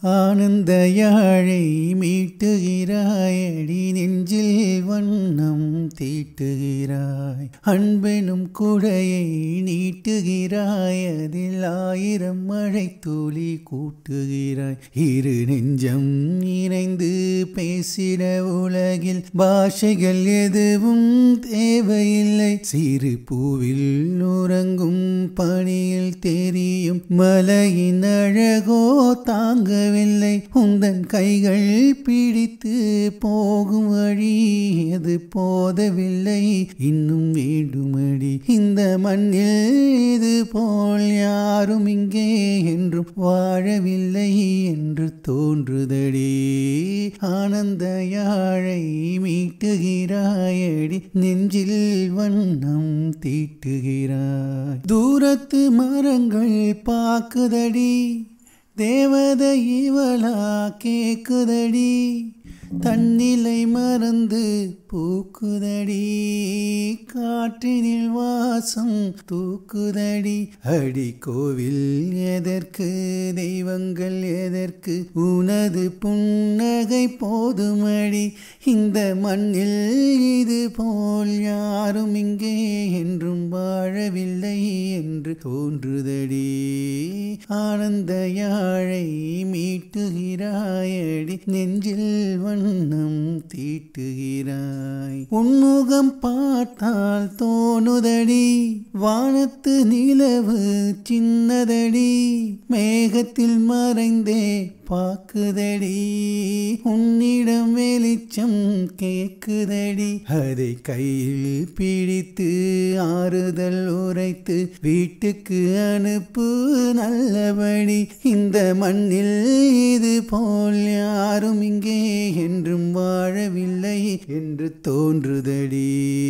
ஆனந்த யாழை மீட்டுகிறாயடி நெஞ்சில் வண்ணம் தீட்டுகிறாய் அன்பெனும் குடையை நீட்டுகிறாய் அதில் ஆயிரம் மழை துளி கூட்டுகிறாய் இரு நெஞ்சம் இணைந்து பேசிட உலகில் பாஷைகள் எதுவும் தேவையில்லை சிறு பூவில் உறங்கும் பனியில் தெரியும் மலையின் அழகோ தாங்கவில்லை உந்தன் கைகள் பிடித்து போகும் வழி அது போதவில்லை இன்னும் வேண்டுமடி இந்த மண்ணில் இது போல் யாரும் இங்கே என்றும் வாழவில்லை என்று தோன்றுதடி ஆனந்த யாழை மீட்டுகிறாயடி நெஞ்சில் வண்ணம் தீட்டுகிறாய் தூரத்து மரங்கள் பாக்குதடி தேவதை இவளா கேக்குதடி தன்னிலை மறந்து பூக்குதடி காற்றினில் வாசம் தூக்குதடி அடி கோவில் எதற்கு தெய்வங்கள் எதற்கு உனது புன்னகை போதுமடி இந்த மண்ணில் இது போல் யாரும் இங்கே என்றும் வாழவில்லை என்று தோன்றுதடி ஆனந்த யாழை மீட்டுகிறாயடி நெஞ்சில் வண்ணம் தீட்டுகிறாய் உன்முகம் பார்த்தால் தோணுதடி வானத்து நிலவு சின்னதடி மேகத்தில் மறைந்தே பாக்குதடி உன்னிடம் வெளிச்சம் கேக்குதடி அதை கையில் பிடித்து ஆறுதல் உரைத்து வீட்டுக்கு அனுப்பு நல்லபடி இந்த மண்ணில் இது போல் யாரும் இங்கே என்றும் வாழவில்லை என்று தோன்றுதடி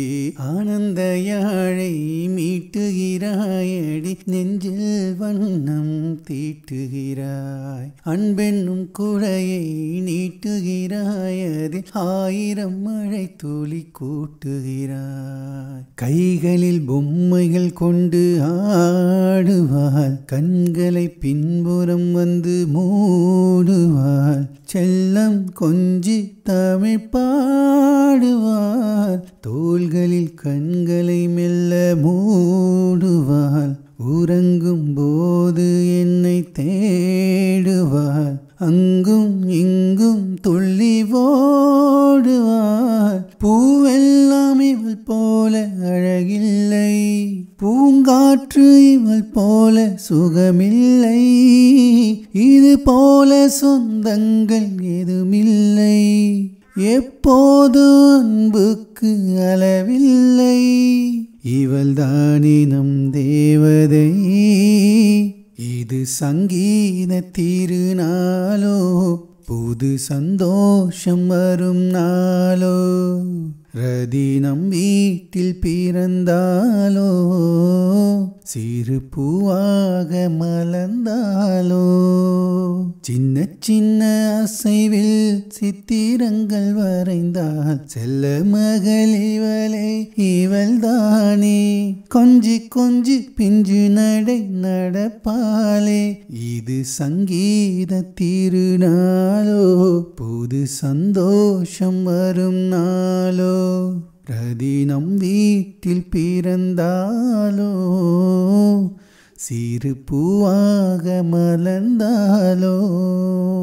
ஆனந்த யாழை மீட்டுகிறாயடி நெஞ்சில் வண்ணம் தீட்டுகிறாய் அன்பென்னும் குடையை நீட்டுகிறாய் அதில் ஆயிரம் மழை துளி கூட்டுகிறாய் கைகளில் பொம்மைகள் கொண்டு ஆடுவாள் கண்களை பின்புறம் வந்து மூடுவாள் செல்லம் கொஞ்சி தமிழ் பாடுவாள் தோள்களில் கண்களை மெல்ல மூடுவாள் உறங்கும் போது என்னை தேடுவாள் அங்கும் இங்கும் துள்ளி ஓடுவாள் பூவெல்லாம் இவள் போல அழகில்லை பூங்காற்று இவள் போல சுகமில்லை இது போல சொந்தங்கள் எதுமில்லை எப்போது அன்புக்கு அளவில்லை இவள் தானே நம் தேவதை இது சங்கீத திருநாளோ புது சந்தோஷம் வரும் நாளோ ரதி நம் வீட்டில் பிறந்தாலோ சிறு பூவாக மலர்ந்தாலோ சின்ன சின்ன அசைவில் சித்திரங்கள் வரைந்தால் செல்ல மகள் இவளே இவள் தானே கொஞ்சி கொஞ்சி பிஞ்சு நடை நடப்பாளே இது சங்கீத திருநாளோ புது சந்தோஷம் வரும் நாளோ ரதி நம் வீட்டில் பிறந்தாலோ சிறு பூவாக மலர்ந்தாலோ